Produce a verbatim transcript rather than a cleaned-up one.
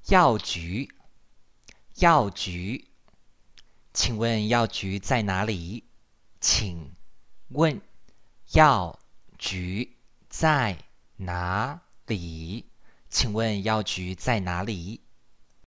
药局，药局，请问药局在哪里？请问药局在哪里？请问药局在哪里？